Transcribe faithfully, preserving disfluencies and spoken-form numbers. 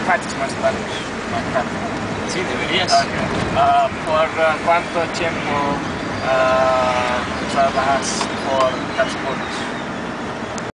practice my Spanish. Sí, deberías. Okay. Uh, ¿Por uh, cuánto tiempo uh, trabajas por Capsports?